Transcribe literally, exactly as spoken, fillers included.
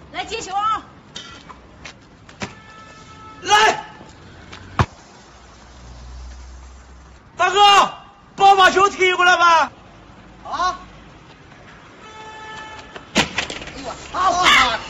来接球啊！ 来，大哥，帮我把球踢过来吧。 啊！哎呀，好啊！